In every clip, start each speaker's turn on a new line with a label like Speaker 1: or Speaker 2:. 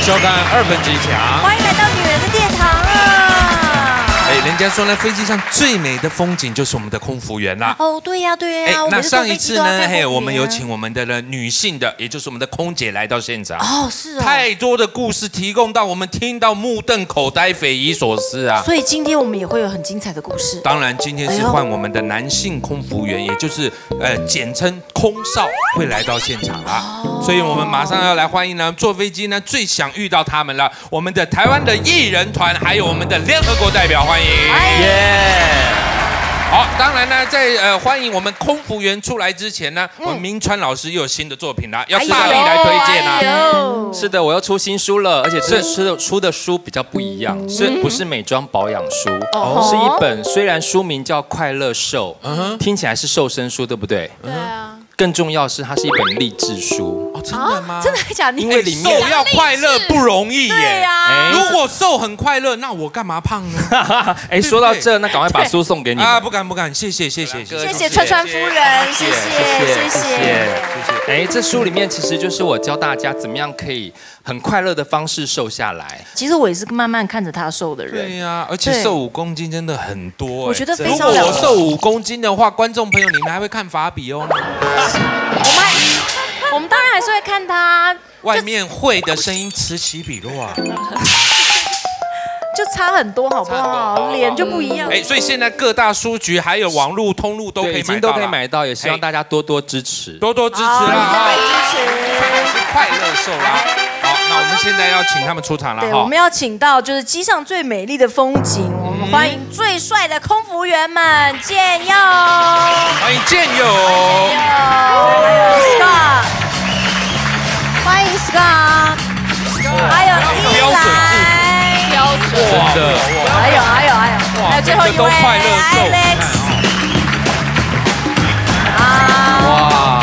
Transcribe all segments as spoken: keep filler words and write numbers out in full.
Speaker 1: 收看二分之一强，
Speaker 2: 欢迎来到女人的殿堂啊！
Speaker 1: 哎，人家说呢，飞机上最美的风景就是我们的空服员啦。
Speaker 2: 哦，对呀，对呀。
Speaker 1: 哎，那上一次呢，嘿，我们有请我们的呢女性的，也就是我们的空姐来到现场。
Speaker 2: 哦，是哦。
Speaker 1: 太多的故事提供到我们听到目瞪口呆、匪夷所思啊。
Speaker 2: 所以今天我们也会有很精彩的故事。
Speaker 1: 当然，今天是换我们的男性空服员，也就是呃简称空少会来到现场啦。所以我们马上要来欢迎呢，坐飞机呢最想遇到他们了，我们的台湾的艺人团，还有我们的联合国代表，欢迎。耶！好，当然呢，在呃欢迎我们空服员出来之前呢，我们明川老师又有新的作品啦，要是大力来推荐啊。
Speaker 3: 是的，我要出新书了，而且这出的出的书比较不一样，是不是美妆保养书？是一本虽然书名叫《快乐瘦》，听起来是瘦身书，对不对？
Speaker 2: 对啊。
Speaker 3: 更重要是，它是一本励志书。
Speaker 1: 哦，真的吗？
Speaker 2: 真的假的？
Speaker 1: 因为里面瘦要快乐不容易耶。
Speaker 2: 对呀。
Speaker 1: 如果瘦很快乐，那我干嘛胖呢？
Speaker 3: 哎，说到这，那赶快把书送给你
Speaker 1: 啊！不敢不敢，谢谢谢谢
Speaker 2: 谢谢川川夫人，谢谢谢谢谢谢。
Speaker 3: 哎，这书里面其实就是我教大家怎么样可以很快乐的方式瘦下来。
Speaker 2: 其实我也是慢慢看着他瘦的人。
Speaker 1: 对呀，而且瘦五公斤真的很多。
Speaker 2: 我觉得非常。
Speaker 1: 如果我瘦五公斤的话，观众朋友你们还会看法比哦。
Speaker 2: 我们我们当然还是会看他。
Speaker 1: 外面会的声音此起彼落啊。
Speaker 2: 就差很多，好不好？脸就不一样。
Speaker 1: 哎，所以现在各大书局还有网络通路都可以买到，
Speaker 3: 都可以买到，也希望大家多多支持，
Speaker 1: 多多支持啦！
Speaker 2: 支持，
Speaker 1: 是快乐瘦啦。好，那我们现在要请他们出场了哈。
Speaker 2: 对，我们要请到就是机上最美丽的风景，我们欢迎最帅的空服员们，建佑，
Speaker 1: 欢迎建佑，
Speaker 2: 还有 Scott， 欢迎 Scott， 还有依兰。
Speaker 1: 真的，
Speaker 2: 还有还有还有，还有最后一位 Alex，
Speaker 4: 哇！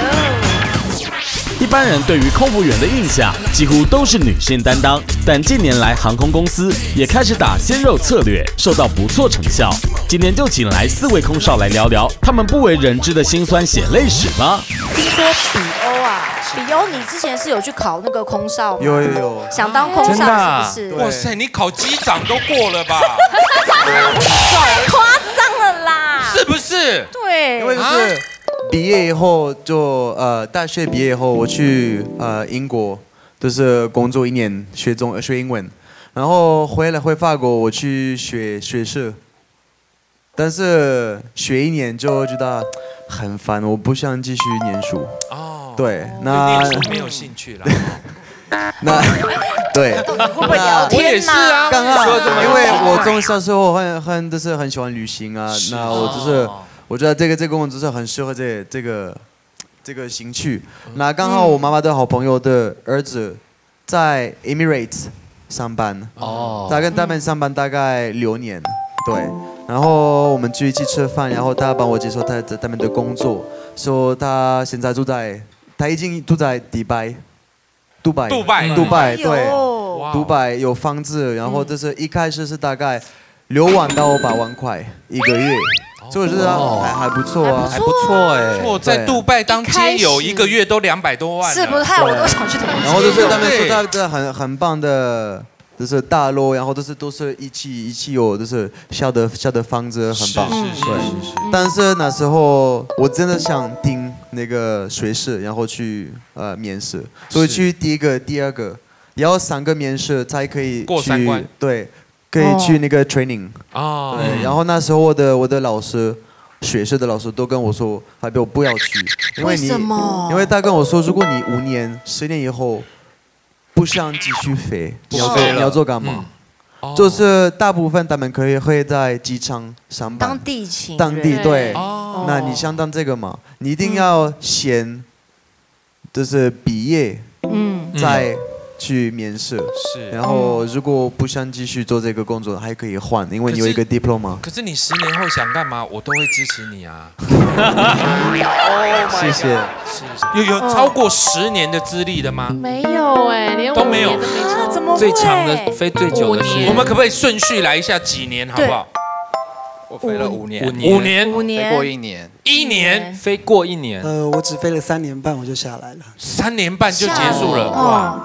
Speaker 4: 一般人对于空服员的印象几乎都是女性担当，但近年来航空公司也开始打鲜肉策略，收到不错成效。今天就请来四位空少来聊聊他们不为人知的辛酸血泪史吧。
Speaker 2: 听说比欧啊，比欧，你之前是有去考那个空少吗？
Speaker 5: 有有有，
Speaker 2: 想当空少是不是？
Speaker 1: 哇塞，你考机长都过了吧？
Speaker 2: 太夸张了啦！
Speaker 1: 是不是？
Speaker 2: 对，
Speaker 5: 因为就是毕业以后就呃大学毕业以后我去呃英国，就是工作一年学中学英文，然后回来回法国我去学学士，但是学一年就觉得很烦，我不想继续念书。哦，对，那
Speaker 1: 念书没有兴趣了。
Speaker 5: 那对，
Speaker 2: 会不会聊天？
Speaker 1: 我也是啊，
Speaker 5: 刚刚因为我从小时候很很就是很喜欢旅行啊，那我就是我觉得这个这个工作是很适合这这个这个兴趣。那刚好我妈妈的好朋友的儿子在 Emirates 上班，哦，他跟他们上班大概六年，对。然后我们就一起吃饭，然后他帮我介绍他他们的工作，说他现在住在，他已经住在迪拜。杜拜，
Speaker 1: 杜拜，
Speaker 5: 杜拜，对，杜拜有房子，然后就是一开始是大概六万到八万块一个月，所以我觉得还还不错啊，
Speaker 3: 还不错哎。
Speaker 1: 我在杜拜当街友一个月都两百多万，
Speaker 2: 是不是？害我都想去当街友。
Speaker 5: 然后就是他们说他的很很棒的，就是大楼，然后都是都是一起一起有，就是小的小的房子，很棒。
Speaker 1: 是是是是。
Speaker 5: 但是那时候我真的想听那个水试，然后去呃面试，所以去第一个、第二个，要三个面试才可以
Speaker 1: 过三关。
Speaker 5: 对，可以去那个 training。哦。对，然后那时候我的我的老师，学士的老师都跟我说，发表不要去，因为你，因为他跟我说，如果你五年、十年以后不想继续飞，你要做你要做干嘛？就是大部分他们可以会在机场上班，
Speaker 2: 当地勤，
Speaker 5: 当地对。那你想当这个吗？你一定要先，就是毕业，嗯，再去面试。是。然后如果不想继续做这个工作，还可以换，因为你有一个 diploma。
Speaker 1: 可是你十年后想干嘛，我都会支持你啊。
Speaker 5: 谢谢。
Speaker 1: 有有超过十年的资历的吗？
Speaker 6: 没有哎，连
Speaker 1: 都没有。
Speaker 2: 啊，怎么会？
Speaker 3: 最长的飞最久的是，
Speaker 1: 我们可不可以顺序来一下几年，好不好？
Speaker 7: 我飞了五年，
Speaker 1: 五年，五年，
Speaker 2: 五年，
Speaker 7: 飞过一年，
Speaker 1: 一年，
Speaker 3: 飞过一年。
Speaker 8: 呃，我只飞了三年半我就下来了。
Speaker 1: 三年半就结束了，哇！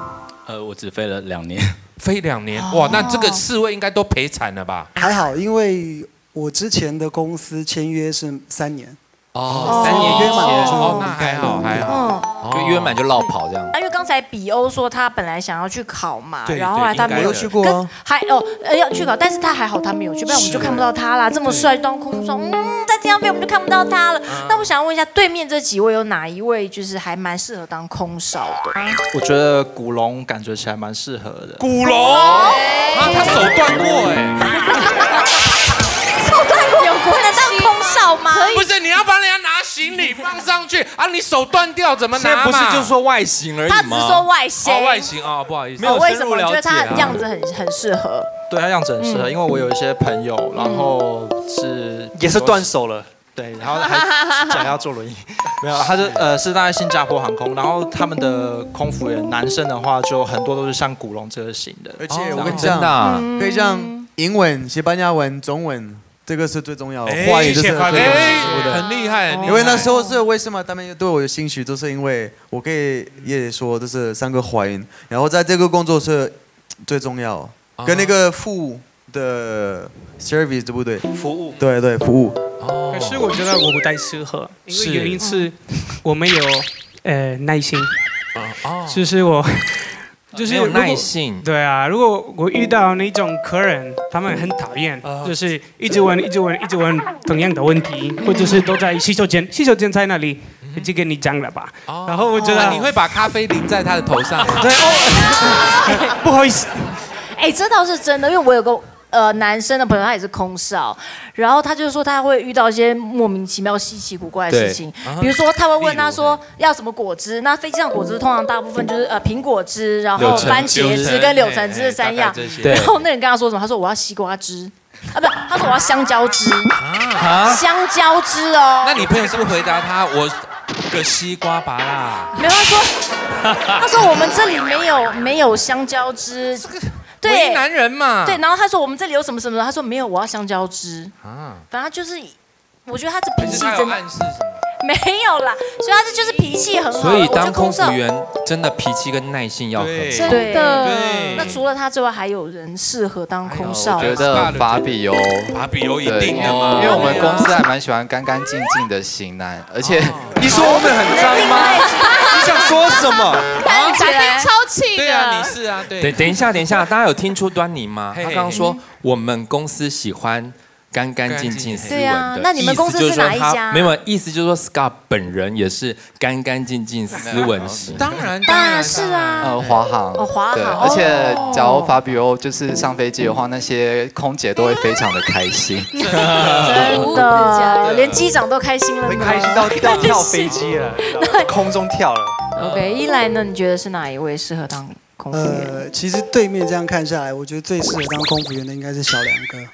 Speaker 6: 呃，我只飞了两年，
Speaker 1: 飞两年，哇，那这个四位应该都赔惨了吧？
Speaker 8: 还好，因为我之前的公司签约是三年。
Speaker 3: 哦，三年
Speaker 8: 约满
Speaker 1: 哦，那还好还好，
Speaker 3: 就约满就落跑这样。
Speaker 2: 因为刚才比欧说他本来想要去考嘛，
Speaker 1: 对
Speaker 2: 然后后来他没有
Speaker 5: 去过啊，
Speaker 2: 还哦呃要去考，但是他还好他没有去，不然我们就看不到他啦。这么帅当空少，嗯，在天上飞我们就看不到他了。那我想要问一下，对面这几位有哪一位就是还蛮适合当空少的？
Speaker 7: 我觉得古龙感觉起来蛮适合的。
Speaker 1: 古龙，啊，他手断过哎。
Speaker 2: 手断过，有不能当空少吗？
Speaker 1: 不是，你要帮人家拿行李放上去啊，你手断掉怎么拿嘛？
Speaker 3: 不是就说外形而已吗？
Speaker 2: 他只是说外形。
Speaker 1: 哦，外形啊，不好意思。
Speaker 3: 没有
Speaker 2: 为什么
Speaker 3: 深入了解啊
Speaker 2: 觉得他样子很很适合？
Speaker 7: 对他样子很适合，因为我有一些朋友，然后是
Speaker 9: 也是断手了。
Speaker 7: 对，然后还讲要坐轮椅，没有，他是呃是在新加坡航空，然后他们的空服员男生的话就很多都是像古龙这个型的，
Speaker 5: 而且我
Speaker 3: 哦
Speaker 5: 跟你讲，可以像英文、西班牙文、中文，这个是最重要的，华语就是最重要的，
Speaker 1: 很厉害。
Speaker 5: 因为那时候是为什么他们对我有兴趣，就是因为我可以也说就是三个华语，然后在这个工作是最重要，跟那个服务的 service 对不对？
Speaker 9: 服务，
Speaker 5: 对对服务。
Speaker 10: 可是我觉得我不太适合，因为原因是我没有呃耐心，就是我就是
Speaker 3: 没有耐性。
Speaker 10: 对啊，如果我遇到那种客人，他们很讨厌，就是一直问、一直问、一直问同样的问题，或者是都在洗手间，洗手间在哪里？已经跟你讲了吧？然后我觉得
Speaker 1: 你会把咖啡淋在他的头上。
Speaker 10: 对，哦，不好意思。
Speaker 2: 哎，这倒是真的，因为我有个。呃，男生的朋友他也是空少，然后他就说他会遇到一些莫名其妙、稀奇古怪的事情，比如说他会问他说要什么果汁，那飞机上果汁通常大部分就是呃苹果汁，然后番茄汁跟柳橙汁这三样，然后那人跟他说什么？他说我要西瓜汁。啊，不，他说我要香蕉汁啊，香蕉汁哦。
Speaker 1: 那你朋友是不是回答他我个西瓜拔啦？
Speaker 2: 没有，他说他说我们这里没有没有香蕉汁。
Speaker 1: 为难人嘛。
Speaker 2: 对，然后他说我们这里有什么什么，他说没有，我要香蕉汁。啊，反正就是，我觉得他这脾气真的。
Speaker 1: 暗示什么？
Speaker 2: 没有啦，所以他这就是脾气很好。
Speaker 3: 所以当空服员真的脾气跟耐性要很好。
Speaker 2: 对
Speaker 3: 的。
Speaker 2: 那除了他之外，还有人适合当空少？
Speaker 11: 我觉得法比欧，
Speaker 1: 法比欧一定的嘛，
Speaker 11: 因为我们公司还蛮喜欢干干净净的型男，而且
Speaker 9: 你说我们很脏吗？你想说什么？
Speaker 12: 看起来超气的。
Speaker 1: 对啊，你是啊，对。
Speaker 3: 等等一下，等一下，大家有听出端倪吗？他刚刚说我们公司喜欢。干干净净、斯文的，
Speaker 2: 那你们公司是哪一家？
Speaker 3: 没有，意思就是说 Scott 本人也是干干净净、斯文型。
Speaker 1: 当然，
Speaker 2: 当然是啊。
Speaker 11: 呃，华航。
Speaker 2: 哦，华航。
Speaker 11: 对，而且假如法比欧就是上飞机的话，那些空姐都会非常的开心。
Speaker 2: 真的，连机长都开心了。
Speaker 9: 会开心到要跳飞机了，空中跳了。
Speaker 2: OK，一来呢，你觉得是哪一位适合当空服员？
Speaker 8: 呃，其实对面这样看下来，我觉得最适合当空服员的应该是小梁哥。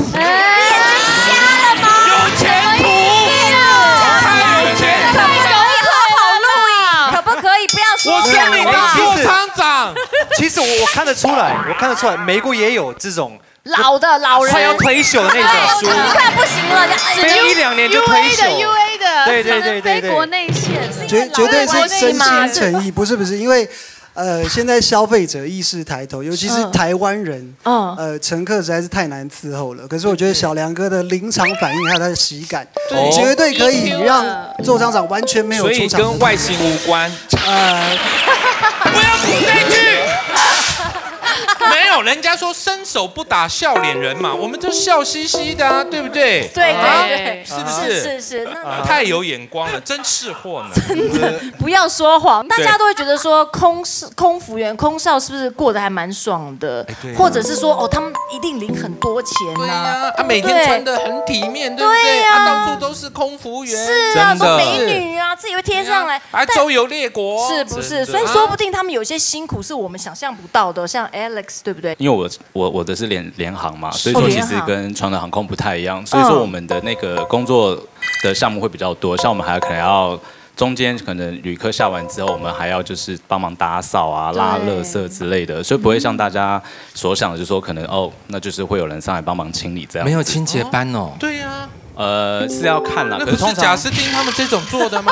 Speaker 1: 有前途，太有前途，
Speaker 2: 好录影，可不可以不要说？
Speaker 1: 我是你的副厂长。
Speaker 9: 其实我我看得出来，我看得出来，美国也有这种
Speaker 2: 老的老人
Speaker 9: 快要退休的那种书，
Speaker 2: 你看不行了，
Speaker 9: 飞一两年就退休。
Speaker 12: U A 的，
Speaker 9: 对对对对对，
Speaker 12: 飞国内线，
Speaker 8: 绝绝对是真心诚意，不是不是，因为。呃，现在消费者意识抬头，尤其是台湾人，嗯，呃，乘客实在是太难伺候了。可是我觉得小梁哥的临场反应还有他的喜感，绝对可以让座舱长完全没有出场。
Speaker 3: 所以跟外形无关。
Speaker 1: 呃，不要补这句。没有，人家说伸手不打笑脸人嘛，我们就笑嘻嘻的啊，对不对？
Speaker 2: 对对对，
Speaker 1: 是不是？
Speaker 2: 是是，那
Speaker 1: 太有眼光了，真是货呢。
Speaker 2: 真的不要说谎，大家都会觉得说空空服员、空少是不是过得还蛮爽的？或者是说哦，他们一定领很多钱
Speaker 1: 对
Speaker 2: 啊？
Speaker 1: 他每天穿得很体面，对不对？他到处都是空服员，
Speaker 2: 是啊，说美女啊，自己会贴上来，
Speaker 1: 还周游列国，
Speaker 2: 是不是？所以说不定他们有些辛苦是我们想象不到的，像 Alex 对不对？
Speaker 6: 因为我我我的是联联航嘛，所以说其实跟传统航空不太一样，所以说我们的那个工作的项目会比较多，像我们还可能要中间可能旅客下完之后，我们还要就是帮忙打扫啊、拉垃圾之类的，所以不会像大家所想的，就是说可能哦，那就是会有人上来帮忙清理这样。
Speaker 3: 没有清洁班哦。
Speaker 1: 对呀。
Speaker 6: 呃，是要看啦。
Speaker 1: 那不是贾斯汀他们这种做的吗？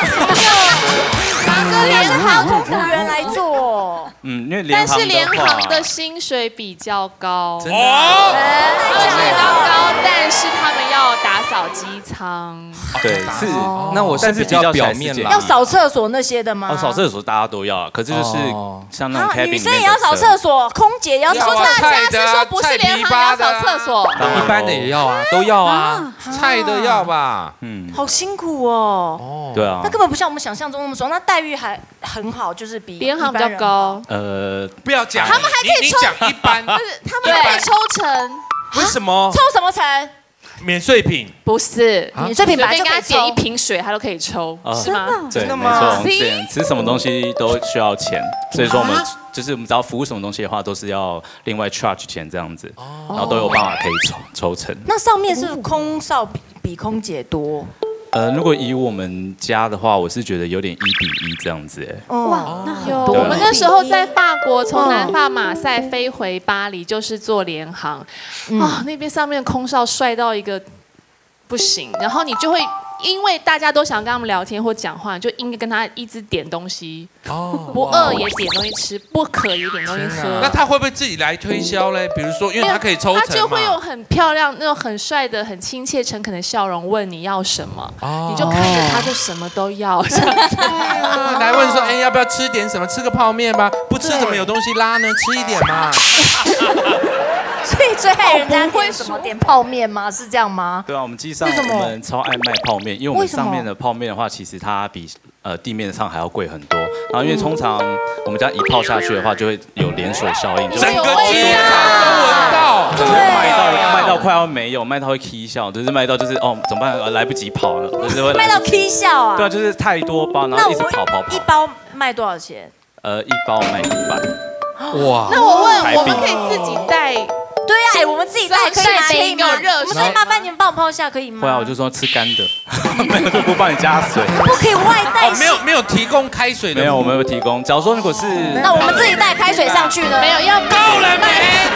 Speaker 2: 哪个联航空服员来做？
Speaker 6: 嗯，因为联
Speaker 12: 但是
Speaker 6: 航的话
Speaker 12: 联航的薪水比较高，
Speaker 1: 真的哦，
Speaker 12: 比较高，但是他们要打扫机舱。
Speaker 6: 对，是。
Speaker 3: 那我是比较表面啦，
Speaker 2: 要扫厕所那些的吗？
Speaker 6: 哦，扫厕所大家都要，可是就是像那种 cabin
Speaker 2: 女生也要扫厕所，空姐也要扫。
Speaker 12: 大家是说不是联航也要扫厕所？
Speaker 3: 一般的也要啊，都要啊，
Speaker 1: 菜的要吧？
Speaker 6: 嗯，
Speaker 2: 好辛苦哦。
Speaker 6: 哦，对啊。
Speaker 2: 那根本不像我们想象中那么爽，那待遇还很好，就是比
Speaker 12: 联航比较高。
Speaker 6: 呃，
Speaker 1: 不要讲，
Speaker 12: 他们还可以抽，
Speaker 1: 你讲一般，
Speaker 12: 不是他们还可以抽成。
Speaker 1: 为什么？
Speaker 2: 抽什么成？
Speaker 1: 免税品
Speaker 12: 不是，
Speaker 2: 免税品本来就
Speaker 12: 给他点一瓶水，他都可以抽，是吗？
Speaker 6: 对，没错，我们之前吃什么东西都需要钱，所以说我们就是我们只要服务什么东西的话，都是要另外 charge 钱这样子，然后都有办法可以抽抽成。
Speaker 2: 那上面是空少比比空姐多？
Speaker 6: 呃，如果以我们家的话，我是觉得有点一比一这样子，哎。
Speaker 2: 哇，那很
Speaker 12: 多。我们那时候在法国，从南法马赛飞回巴黎，就是坐联航，啊，那边上面空少帅到一个不行，然后你就会因为大家都想跟他们聊天或讲话，就应该跟他一直点东西，不饿也点东西吃，不渴也点东西喝。
Speaker 1: 那他会不会自己来推销嘞？比如说，因为他可以抽成嘛，
Speaker 12: 他就会有很漂亮、那种很帅的、很亲切、诚恳的笑容，问你要什么，你就看着他，就什么都要。这样子
Speaker 1: 来问说，哎，要不要吃点什么？吃个泡面吧？不吃怎么有东西拉呢？吃一点嘛。
Speaker 2: 所以最害人家点什么？点泡面吗？是这样吗？
Speaker 6: 对啊，我们机上我们超爱卖泡面，因为我们上面的泡面的话，其实它比呃地面上还要贵很多。然后因为通常我们家一泡下去的话，就会有连锁效应，
Speaker 1: 整个机场都闻到，
Speaker 6: 整个卖到卖到快要没有，卖到会 K 笑，就是卖到就是哦怎么办？来不及跑了，就是会
Speaker 2: 卖到 K 笑啊？
Speaker 6: 对啊，就是太多包，然后一直跑跑跑。
Speaker 2: 一包卖多少钱？
Speaker 6: 呃，一包卖一百。
Speaker 3: 哇！
Speaker 12: 那我问，我们可以自己带？
Speaker 2: 对呀，哎，我们自己带可以吗？可以吗？
Speaker 12: 热
Speaker 2: 水，麻烦你们帮我泡一下，可以吗？
Speaker 6: 会啊，我就说吃干的，没有就不帮你加水。
Speaker 2: 不可以外带，
Speaker 1: 没有没有提供开水的，
Speaker 6: 没有，我们有提供。假如说如果是，
Speaker 2: 那我们自己带开水上去呢？
Speaker 12: 没有，要
Speaker 1: 够了没？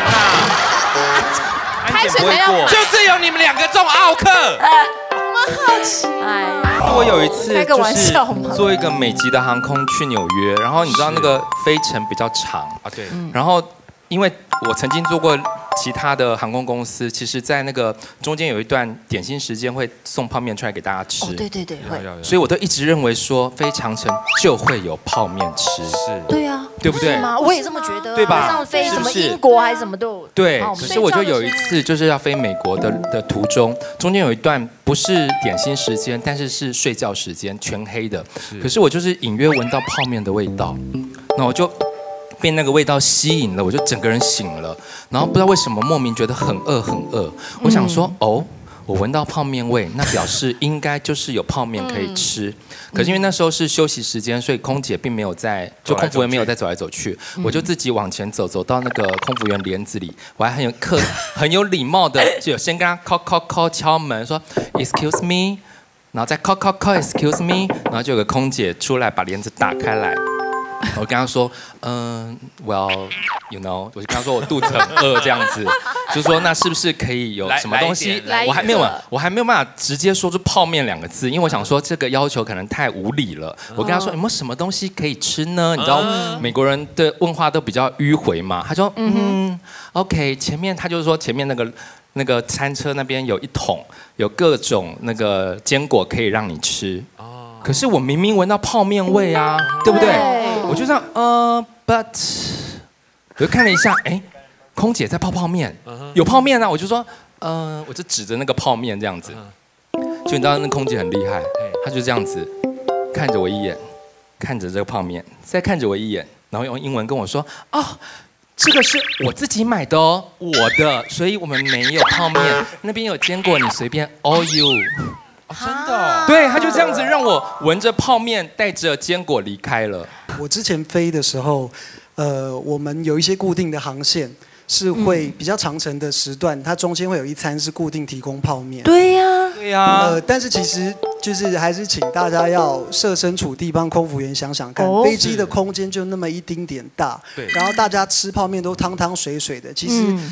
Speaker 12: 开水才要，
Speaker 1: 就是有你们两个中奥克。
Speaker 12: 我们好奇，哎，
Speaker 3: 我有一次
Speaker 2: 开个玩笑
Speaker 3: 嘛，坐一个美籍的航空去纽约，然后你知道那个飞程比较长
Speaker 1: 啊，对，
Speaker 3: 然后因为我曾经做过其他的航空公司，其实在那个中间有一段点心时间会送泡面出来给大家吃，
Speaker 2: 哦，对对对，会，
Speaker 3: 所以我都一直认为说飞长程就会有泡面吃，
Speaker 1: 是，
Speaker 2: 对啊，
Speaker 3: 对不对？
Speaker 2: 我也这么觉得，
Speaker 3: 对吧？
Speaker 2: 上飞什么英国还是什么都有，
Speaker 3: 对。可是我就有一次就是要飞美国的的途中，中间有一段不是点心时间，但是是睡觉时间，全黑的，可是我就是隐约闻到泡面的味道，那我就被那个味道吸引了，我就整个人醒了，然后不知道为什么莫名觉得很饿很饿，我想说哦，我闻到泡面味，那表示应该就是有泡面可以吃。可是因为那时候是休息时间，所以空姐并没有在，就空服员没有在走来走去，我就自己往前走，走到那个空服员帘子里，我还很有客很有礼貌的，就有先跟他 call call call 敲门说 excuse me， 然后再 call call call excuse me， 然后就有个空姐出来把帘子打开来。我跟他说，嗯 ，Well, you know， 我就跟他说我肚子很饿这样子，就说那是不是可以有什么东西？我还没有，我还没有办法直接说出泡面两个字，因为我想说这个要求可能太无理了。我跟他说有没有什么东西可以吃呢？你知道美国人的问话都比较迂回嘛。他说嗯 ，OK， 前面他就是说前面那个那个餐车那边有一桶，有各种那个坚果可以让你吃。可是我明明闻到泡面味啊，对不对？我就这样，呃 ，but， 我就看了一下，哎，空姐在泡泡面，有泡面啊，我就说，呃，我就指着那个泡面这样子，就你知道那空姐很厉害，她就这样子看着我一眼，看着这个泡面，再看着我一眼，然后用英文跟我说，哦，这个是我自己买的哦，我的，所以我们没有泡面，那边有坚果，你随便 all you。
Speaker 1: 哦、真的、哦，
Speaker 3: 对，他就这样子让我闻着泡面，带着坚果离开了。
Speaker 8: 我之前飞的时候，呃，我们有一些固定的航线是会比较长程的时段，它中间会有一餐是固定提供泡面。
Speaker 2: 对呀，
Speaker 3: 对呀。
Speaker 8: 呃，但是其实就是还是请大家要设身处地帮空服员想想看，
Speaker 2: 哦、
Speaker 8: 飞机的空间就那么一丁点大，
Speaker 1: 对，
Speaker 8: 然后大家吃泡面都汤汤水水的，其实。嗯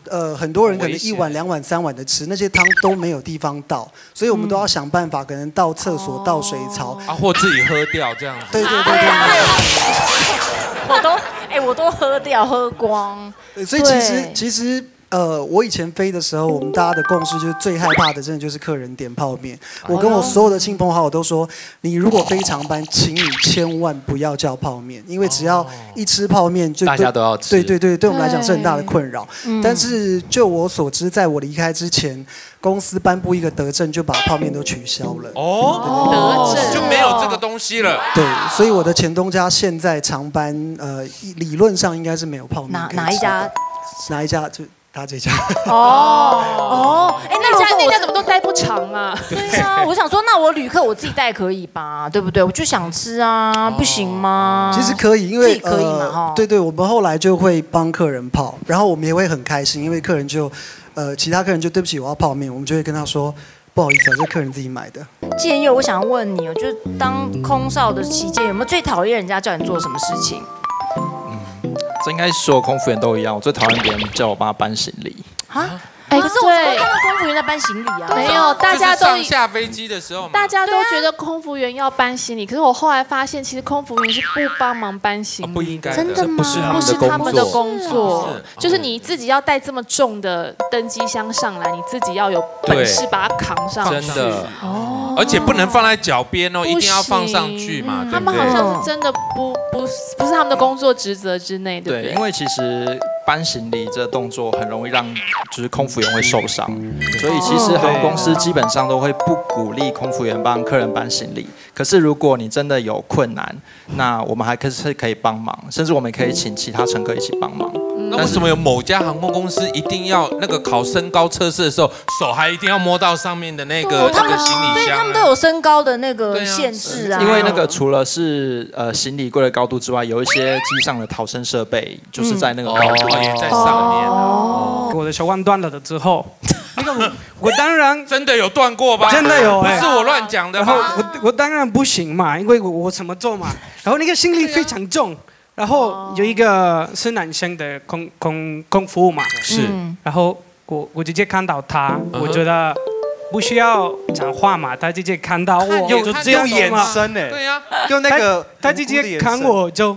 Speaker 8: 呃很多人可能一碗、两碗、三碗的吃，那些汤都没有地方倒，所以我们都要想办法，可能倒厕所、倒水槽
Speaker 1: 啊，或自己喝掉这样子。
Speaker 8: 对对对对
Speaker 2: 对。我都哎，我都喝掉喝光。
Speaker 8: 所以其实其实。呃，我以前飞的时候，我们大家的共识就是最害怕的，真的就是客人点泡面。我跟我所有的亲朋好友都说，你如果飞长班，请你千万不要叫泡面，因为只要一吃泡面就
Speaker 3: 大家都要吃。
Speaker 8: 对对对，对我们来讲是很大的困扰。但是就我所知，在我离开之前，公司颁布一个德政，就把泡面都取消了。
Speaker 1: 哦，德政就没有这个东西了。
Speaker 8: 对，所以我的前东家现在长班，呃，理论上应该是没有泡面。
Speaker 2: 哪哪一家？
Speaker 8: 哪一家就？他这家
Speaker 2: 哦哦，哎，
Speaker 12: 那家那家怎么都待不长啊？
Speaker 2: 对啊，我想说，那我旅客我自己带可以吧？对不对？我就想吃啊，不行吗？
Speaker 8: 其实可以，因为
Speaker 2: 自己可以嘛哈。
Speaker 8: 对对，我们后来就会帮客人泡，然后我们也会很开心，因为客人就呃，其他客人就对不起，我要泡面，我们就会跟他说。不好意思啊，这客人自己买的。
Speaker 2: 建佑，我想问你哦，就是当空少的期间，有没有最讨厌人家叫你做什么事情？
Speaker 7: 这应该所有空服员都一样，我最讨厌别人叫我帮他搬行李。
Speaker 2: 啊？哎，可是我看到空服员在搬行李啊。
Speaker 12: 没有，大家都
Speaker 1: 上下飞机的时候，
Speaker 12: 大家都觉得空服员要搬行李，可是我后来发现，其实空服员是不帮忙搬行李，
Speaker 1: 不应该，
Speaker 2: 真的吗？
Speaker 3: 不是他们的
Speaker 12: 不是他们的工
Speaker 3: 作，
Speaker 12: 作，就是你自己要带这么重的登机箱上来，你自己要有本事把它扛上去。
Speaker 3: 真的
Speaker 1: 哦，而且不能放在脚边哦，一定要放上去嘛。
Speaker 12: 他们好像是真的不不不是他们的工作职责之内，对不对？
Speaker 7: 因为其实搬行李这动作很容易让就是空服员会受伤。所以其实航空公司基本上都会不鼓励空服员帮客人搬行李。可是如果你真的有困难，那我们还可是可以帮忙，甚至我们可以请其他乘客一起帮忙。
Speaker 1: 那为什么有某家航空公司一定要那个考身高测试的时候，手还一定要摸到上面的那个那个行李箱？
Speaker 2: 对，他们都有身高的那个限制啊。
Speaker 7: 因为那个除了是呃行李柜的高度之外，有一些机上的逃生设备就是在那个高度
Speaker 1: 也在上面。
Speaker 10: 哦，我的手腕断了的之后。那个我我当然
Speaker 1: 真的有断过吧？
Speaker 10: 真的有，
Speaker 1: 不是我乱讲的。
Speaker 10: 然后我我当然不行嘛，因为我我怎么做嘛？然后那个行李非常重，然后有一个是男生的空空空服务嘛，
Speaker 1: 是。
Speaker 10: 然后我我直接看到他，我觉得不需要讲话嘛，他直接看到我
Speaker 9: 就这样眼神哎，
Speaker 1: 对呀，
Speaker 9: 用那个
Speaker 10: 他直接看我就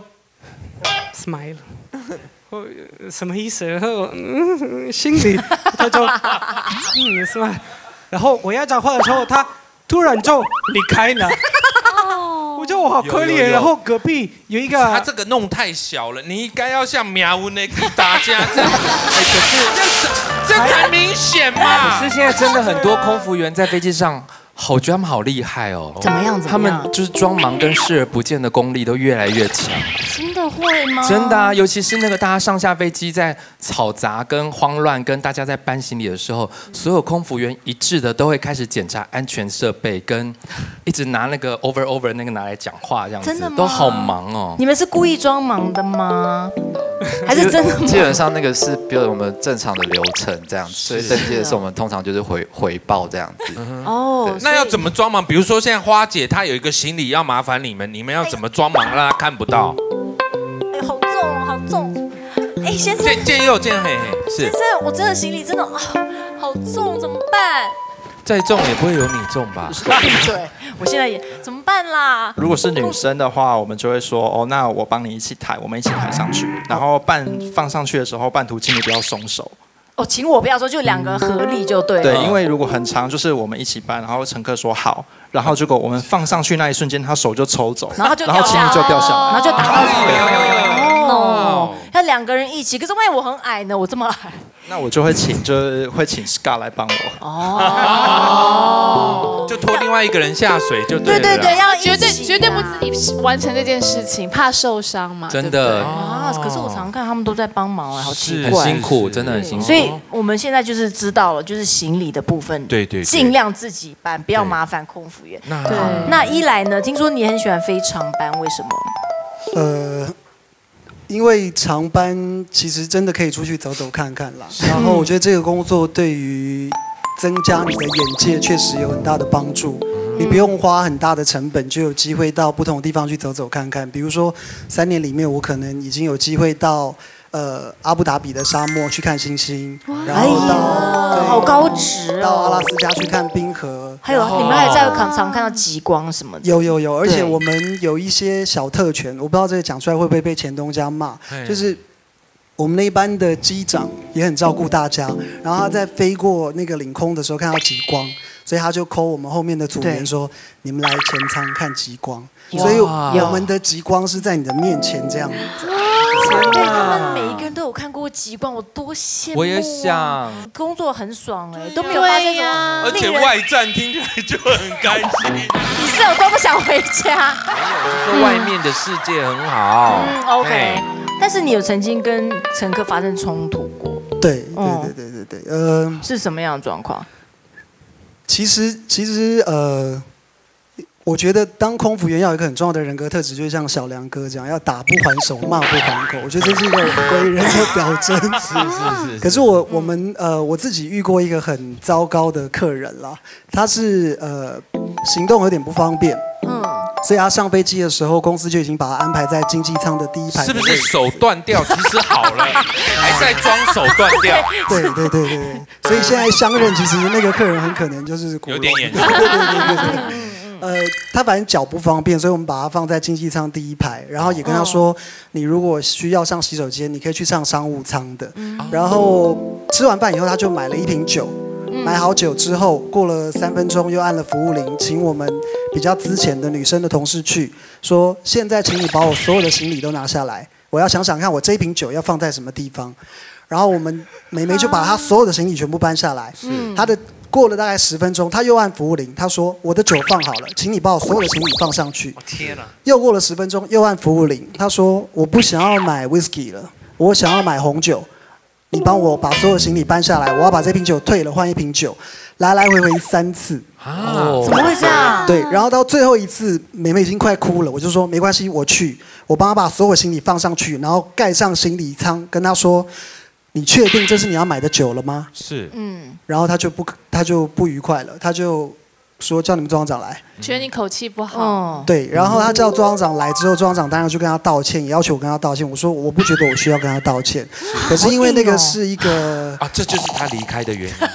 Speaker 10: smile。我什么意思？然后嗯，心里他就嗯是吧？然后我要讲话的时候，他突然就离开了。我觉得我好可怜。然后隔壁有一个，
Speaker 1: 他这个弄太小了，你应该要像苗文的大家这样。哎，可是这这才明显嘛。
Speaker 3: 可是现在真的很多空服员在飞机上。我觉得他们好厉害哦！
Speaker 2: 怎么样？
Speaker 3: 他们就是装忙跟视而不见的功力都越来越强。
Speaker 2: 真的会吗？
Speaker 3: 真的啊，尤其是那个大家上下飞机在吵杂跟慌乱，跟大家在搬行李的时候，所有空服员一致的都会开始检查安全设备，跟一直拿那个 over over 那个拿来讲话，这样子。
Speaker 2: 真的吗？
Speaker 3: 都好忙哦。
Speaker 2: 你们是故意装忙的吗？还是真的吗？
Speaker 11: 基本上那个是比如我们正常的流程这样子，所以登机的时候我们通常就是回回报这样子。
Speaker 2: 哦。
Speaker 1: 那要怎么装忙？比如说现在花姐她有一个行李要麻烦你们，你们要怎么装忙让她看不到？
Speaker 2: 哎，好重，好重！哎，先生，
Speaker 1: 建建佑建嘿嘿是。
Speaker 2: 先生，我真的行李真的啊，好重，怎么办？
Speaker 3: 再重也不会有你重吧？
Speaker 2: 对，我现在也怎么办啦？
Speaker 7: 如果是女生的话，我们就会说哦，那我帮你一起抬，我们一起抬上去，然后半放上去的时候，半途请你不要松手。
Speaker 2: 哦，请我不要说，就两个合力就对了。
Speaker 7: 对，因为如果很长，就是我们一起搬，然后乘客说好，然后结果我们放上去那一瞬间，他手就抽走，
Speaker 2: 然后就
Speaker 7: 然后行李就掉下来，
Speaker 2: 然后就打到自己。哦，要两个人一起，可是万一我很矮呢？我这么矮。
Speaker 7: 那我就会请，就是会请 Scar 来帮我。
Speaker 2: 哦，
Speaker 1: 就拖另外一个人下水就对了。
Speaker 2: 对对对，要
Speaker 12: 绝对绝对不自己完成这件事情，怕受伤嘛。
Speaker 3: 真的
Speaker 2: 啊！可是我常看他们都在帮忙，好奇
Speaker 3: 怪，很辛苦，真的很辛苦。
Speaker 2: 所以我们现在就是知道了，就是行李的部分，
Speaker 1: 对对，
Speaker 2: 尽量自己搬，不要麻烦空服员。对，那一来呢？听说你很喜欢飞长班，为什么？
Speaker 8: 呃。因为长班其实真的可以出去走走看看啦，然后我觉得这个工作对于增加你的眼界确实有很大的帮助。你不用花很大的成本，就有機會到不同的地方去走走看看。比如說三年裡面，我可能已經有機會到呃阿布达比的沙漠去看星星，然后到、
Speaker 2: 哎、好高值哦，
Speaker 8: 到阿拉斯加去看冰河，
Speaker 2: 还有你们还在常常看到极光什么的。
Speaker 8: 有有有，而且我们有一些小特权，我不知道这个讲出来会不会被前东家骂，就是我们那一班的机长也很照顾大家，然后他在飞过那个领空的时候看到极光，所以他就 call 我们后面的组员说：“你们来前舱看极光。”所以我们的极光是在你的面前这样子。
Speaker 2: 对，他们每一个人都有看过极光，我多羡慕、啊。
Speaker 3: 我也想，
Speaker 2: 工作很爽哎、欸，都没有发生什么。
Speaker 1: 而且外站听起来就很开心。
Speaker 2: 你是有多不想回家？
Speaker 3: 就是外面的世界很好。
Speaker 2: 嗯 ，OK。但是你有曾经跟乘客发生冲突过？
Speaker 8: 对对对对对对，呃，
Speaker 2: 是什么样的状况？
Speaker 8: 其实其实呃。我觉得当空服员要有一个很重要的人格特质，就是像小梁哥这样，要打不还手，骂不还口。我觉得这是一个为人的表征。
Speaker 1: 是是是。
Speaker 8: 可是我我们呃我自己遇过一个很糟糕的客人啦，他是呃行动有点不方便，嗯，所以他上飞机的时候，公司就已经把他安排在经济舱的第一排。
Speaker 1: 是不是手断掉？其实好了，还在装手断掉。
Speaker 8: 对对对对对。所以现在相认，其实那个客人很可能就是
Speaker 1: 有点严重。
Speaker 8: 对对对对对。呃，他反正脚不方便，所以我们把他放在经济舱第一排，然后也跟他说，哦、你如果需要上洗手间，你可以去上商务舱的。嗯、然后吃完饭以后，他就买了一瓶酒，嗯、买好酒之后，过了三分钟又按了服务铃，请我们比较资浅的女生的同事去，说现在请你把我所有的行李都拿下来，我要想想看我这一瓶酒要放在什么地方。然后我们美眉就把她所有的行李全部搬下来，嗯、她的。过了大概十分钟，他又按服务铃，他说：“我的酒放好了，请你把我所有的行李放上去。”
Speaker 1: 天哪！
Speaker 8: 又过了十分钟，又按服务铃，他说：“我不想要买 whisky 了，我想要买红酒，你帮我把所有行李搬下来，我要把这瓶酒退了，换一瓶酒。”来来回回三次
Speaker 2: 啊！怎么会这样？
Speaker 8: 对，然后到最后一次，妹妹已经快哭了，我就说没关系，我去，我帮她把所有行李放上去，然后盖上行李舱，跟她说。你确定这是你要买的酒了吗？
Speaker 1: 是，
Speaker 8: 嗯，然后他就不，他就不愉快了，他就说叫你们庄长来，
Speaker 12: 觉得你口气不好。
Speaker 2: 哦，
Speaker 8: 对，然后他叫庄长来之后，庄长当然就跟他道歉，也要求我跟他道歉。我说我不觉得我需要跟他道歉，可是因为那个是一个
Speaker 1: 啊，这就是他离开的原因。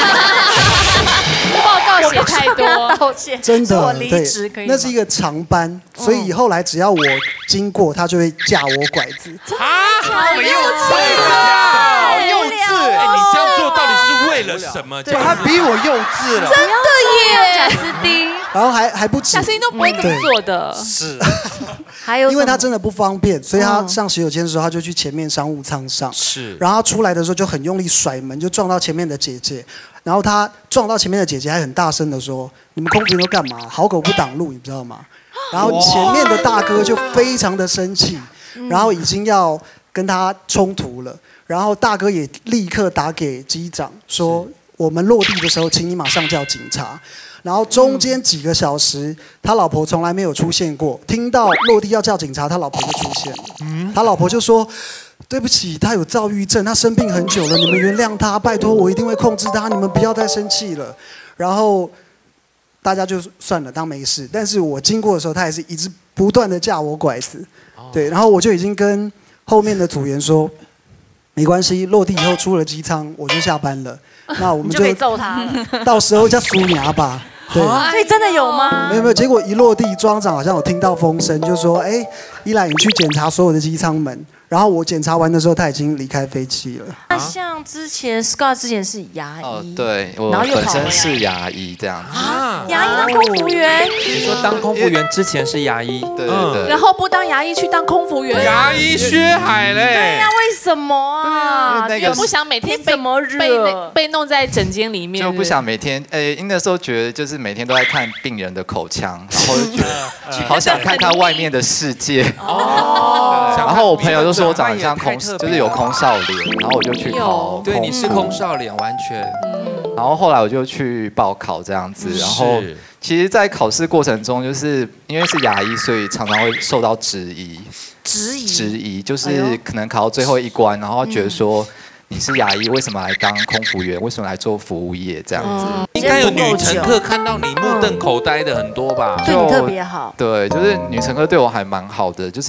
Speaker 12: 报告写太多，
Speaker 2: 道歉，
Speaker 8: 真的，
Speaker 2: 我离职可以。
Speaker 8: 那是一个长班，所以后来只要我经过，他就会架我拐子。
Speaker 1: 啊，好幼稚啊！好幼稚！哎，你这样做到底是为了什么？
Speaker 9: 他比我幼稚了，
Speaker 12: 真的耶，贾斯汀。
Speaker 8: 然后还还不止，
Speaker 12: 贾斯汀都不会这么做的。
Speaker 1: 是，
Speaker 2: 还有，
Speaker 8: 因为他真的不方便，所以他上洗手间的时候，他就去前面商务舱上。
Speaker 1: 是，
Speaker 8: 然后他出来的时候就很用力甩门，就撞到前面的姐姐。然后他撞到前面的姐姐，还很大声的说：“你们空服员都干嘛？好狗不挡路，你知道吗？”然后前面的大哥就非常的生气，然后已经要跟他冲突了。然后大哥也立刻打给机长说：“我们落地的时候，请你马上叫警察。”然后中间几个小时，他老婆从来没有出现过。听到落地要叫警察，他老婆就出现了。他老婆就说：“对不起，他有躁郁症，他生病很久了，你们原谅他，拜托，我一定会控制他，你们不要再生气了。”然后大家就算了，当没事。但是我经过的时候，他还是一直不断的架我拐子。对，然后我就已经跟后面的组员说，没关系，落地以后出了机舱，我就下班了。那我们就
Speaker 2: 可以揍他了，
Speaker 8: 到时候叫苏牙吧。对，
Speaker 2: 所以真的有吗？
Speaker 8: 没有没有，结果一落地，庄长好像有听到风声，就说：“哎，依兰，你去检查所有的机舱门。”然后我检查完的时候，他已经离开飞机了。
Speaker 2: 那像之前 Scott 之前是牙医，
Speaker 11: 哦，对，我本身是牙医这样子。
Speaker 2: 啊，牙医当空服员？
Speaker 3: 你说当空服员之前是牙医，
Speaker 11: 对对对。
Speaker 12: 然后不当牙医去当空服员，
Speaker 1: 牙医薛海嘞。
Speaker 2: 对呀，为什么啊？
Speaker 12: 因为不想每天被被被弄在诊间里面，
Speaker 11: 就不想每天，诶，那时候觉得就是每天都在看病人的口腔，然后就觉得好想看看外面的世界。哦。然后我朋友就说。我长得像空，就是有空少脸，然后我就去考。
Speaker 3: 对，你是空少脸，完全。
Speaker 11: 嗯。然后后来我就去报考这样子，然后其实，在考试过程中，就是因为是牙医，所以常常会受到质疑。
Speaker 2: 质疑。
Speaker 11: 质疑就是可能考到最后一关，然后觉得说。你是牙医，为什么来当空服员？为什么来做服务业这样子？
Speaker 1: 应该有女乘客看到你目瞪口呆的很多吧？
Speaker 2: 对你特别好。
Speaker 11: 对，就是女乘客对我还蛮好的，就是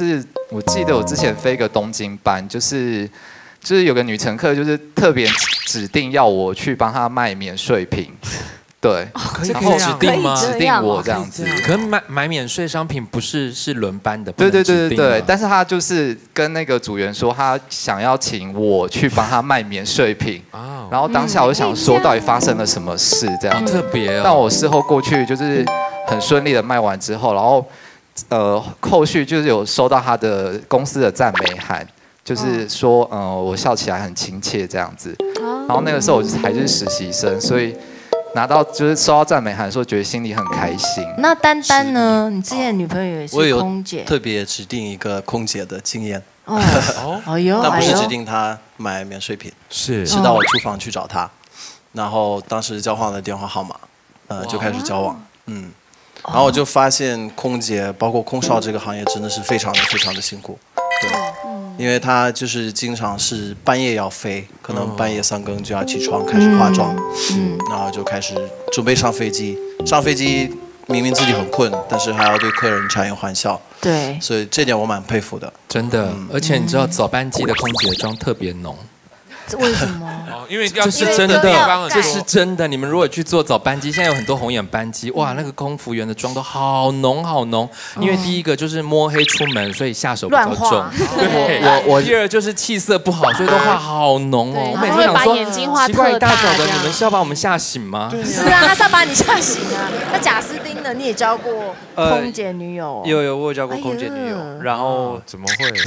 Speaker 11: 我记得我之前飞一个东京班，就是就是有个女乘客，就是特别指定要我去帮她卖免税品。对，
Speaker 3: 可以
Speaker 11: 然后
Speaker 3: 指定吗？
Speaker 11: 指定我这样子。
Speaker 3: 可是买买免税商品不是是轮班的，
Speaker 11: 对对对对对。但是他就是跟那个组员说，他想要请我去帮他卖免税品。然后当下我就想说，到底发生了什么事这样？
Speaker 3: 特别。
Speaker 11: 但我事后过去就是很顺利的卖完之后，然后呃后续就是有收到他的公司的赞美函，就是说呃我笑起来很亲切这样子。然后那个时候我还是实习生，所以。拿到就是收到赞美函的时候，觉得心里很开心。
Speaker 2: 那丹丹呢？你之前的女朋友也是空姐，
Speaker 13: 特别指定一个空姐的经验。
Speaker 2: 哦，哎呦，
Speaker 13: 但不是指定她买免税品，
Speaker 1: 是
Speaker 13: 是到我厨房去找她，然后当时交换了电话号码，呃，就开始交往。嗯，然后我就发现空姐包括空少这个行业真的是非常的非常的辛苦。对，因为他就是经常是半夜要飞，可能半夜三更就要起床开始化妆，嗯，然后就开始准备上飞机。上飞机明明自己很困，但是还要对客人强颜欢笑。
Speaker 2: 对，
Speaker 13: 所以这点我蛮佩服的。
Speaker 3: 真的，而且你知道早班机的空姐妆特别浓。
Speaker 2: 为什么？
Speaker 1: 哦，因为这
Speaker 3: 是真的，这是真的。你们如果去坐早班机，现在有很多红眼班机，哇，那个空服员的妆都好浓好浓。因为第一个就是摸黑出门，所以下手比较重。对，我我第二就是气色不好，所以都画好浓哦。我每次想说，奇怪，一大早的你们是要把我们吓醒吗？
Speaker 2: 是啊，他是要把你吓醒啊。那贾斯汀呢？你也交过空姐女友？
Speaker 9: 有有，我有交过空姐女友。然后
Speaker 1: 怎么会？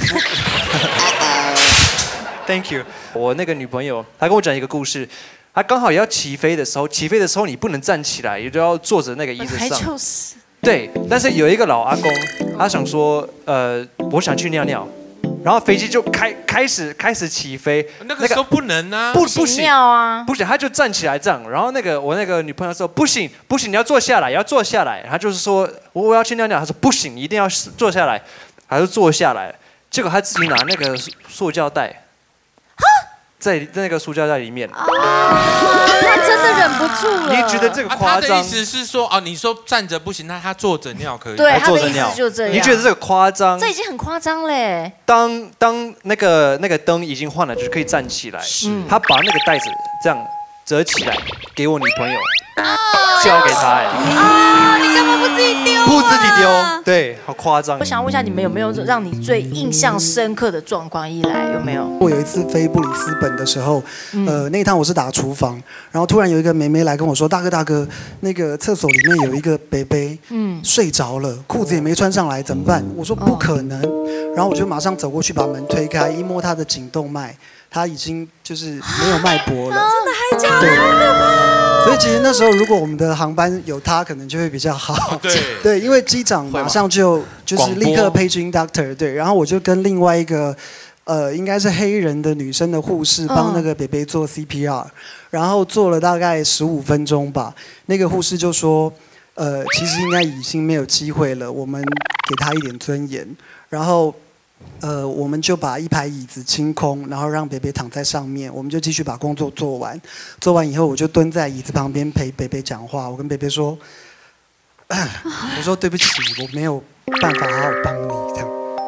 Speaker 9: Thank you。我那个女朋友，她跟我讲一个故事。她刚好也要起飞的时候，起飞的时候你不能站起来，也就要坐着那个椅子上。
Speaker 2: 就是。
Speaker 9: 对，但是有一个老阿公，他想说，呃，我想去尿尿，然后飞机就开开始开始起飞。
Speaker 1: 那个时候不能啊，
Speaker 9: 不不行
Speaker 2: 尿啊，
Speaker 9: 不行，他就站起来这样。然后那个我那个女朋友说，不行不行，你要坐下来，要坐下来。他就是说我我要去尿尿，他说不行，你一定要坐下来，他就坐下来。结果他自己拿那个塑胶袋。 在在那个塑胶袋里面，啊，
Speaker 2: 他真的忍不住了。
Speaker 9: 你觉得这个夸张？
Speaker 1: 他的意思是说，哦，你说站着不行，那他坐着尿可以。
Speaker 2: 对，他的意思就这样。
Speaker 9: 你觉得这个夸张？
Speaker 2: 这已经很夸张嘞。
Speaker 9: 当当那个那个灯已经换了，就是可以站起来。嗯，他把那个袋子这样折起来，给我女朋友，交给他。
Speaker 2: 啊，你干嘛不自己丢？
Speaker 9: 不自己丢，对，好夸张。
Speaker 2: 我想问一下，你们有没有让你最印象深刻的状况？一来有没有？
Speaker 8: 我有一次飞布里斯本的时候，呃，那一趟我是打厨房，然后突然有一个妹妹来跟我说：“大哥大哥，那个厕所里面有一个伯伯，嗯，睡着了，裤子也没穿上来，怎么办？”我说：“不可能。”然后我就马上走过去把门推开，一摸他的颈动脉，他已经就是没有脉搏了。
Speaker 2: 真的还假的？好可怕！
Speaker 8: 所以其实那时候如果我们的航班有他，可能就会比较好。
Speaker 1: 对
Speaker 8: 对，因为机长马上就就是立刻 paging doctor， 对，然后我就跟另外一个。 呃，应该是黑人的女生的护士帮那个北北做 C P R，、嗯、然后做了大概十五分钟吧。那个护士就说，呃，其实应该已经没有机会了，我们给他一点尊严。然后，呃，我们就把一排椅子清空，然后让北北躺在上面，我们就继续把工作做完。做完以后，我就蹲在椅子旁边陪北北讲话。我跟北北说，我说对不起，我没有办法好好帮你这样。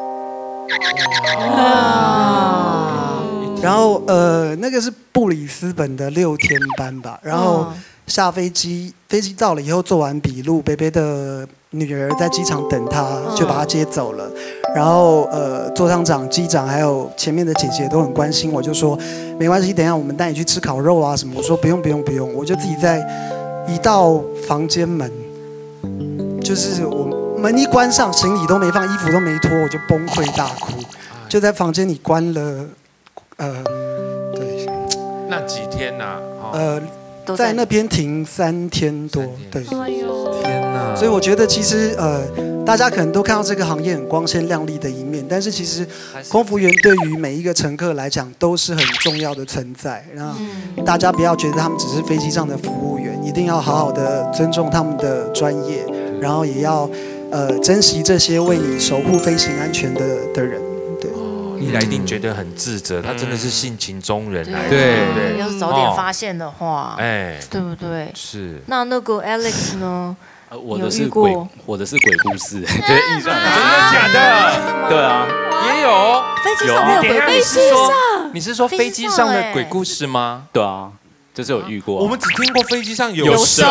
Speaker 8: 然后呃，那个是布里斯本的六天班吧。然后下飞机，飞机到了以后做完笔录，北北的女儿在机场等他，就把他接走了。然后呃，座舱长、机长还有前面的姐姐都很关心我，就说没关系，等一下我们带你去吃烤肉啊什么。我说不用不用不用，我就自己在一到房间门，就是我门一关上，行李都没放，衣服都没脱，我就崩溃大哭，就在房间里关了。 呃，对，
Speaker 1: 那几天呐、啊？
Speaker 8: 呃，在那边停三天多，对。
Speaker 3: 哎呦，天哪！
Speaker 8: 所以我觉得其实呃，大家可能都看到这个行业很光鲜亮丽的一面，但是其实空服员对于每一个乘客来讲都是很重要的存在。然后大家不要觉得他们只是飞机上的服务员，一定要好好的尊重他们的专业，然后也要呃珍惜这些为你守护飞行安全的的人。
Speaker 1: 一来一定觉得很自责，他真的是性情中人来的。
Speaker 2: 对对，要是早点发现的话，
Speaker 1: 哎，
Speaker 2: 对不对？
Speaker 1: 是。
Speaker 2: 那那个 Alex 呢？
Speaker 6: 呃，我的是鬼，我的是鬼故事，觉得印象很深。
Speaker 1: 真的假的？
Speaker 6: 对啊，
Speaker 1: 也有。
Speaker 2: 飞机上有鬼故事上，
Speaker 3: 你是说飞机上的鬼故事吗？
Speaker 6: 对啊，就是有遇过。
Speaker 1: 我们只听过飞机上有蛇。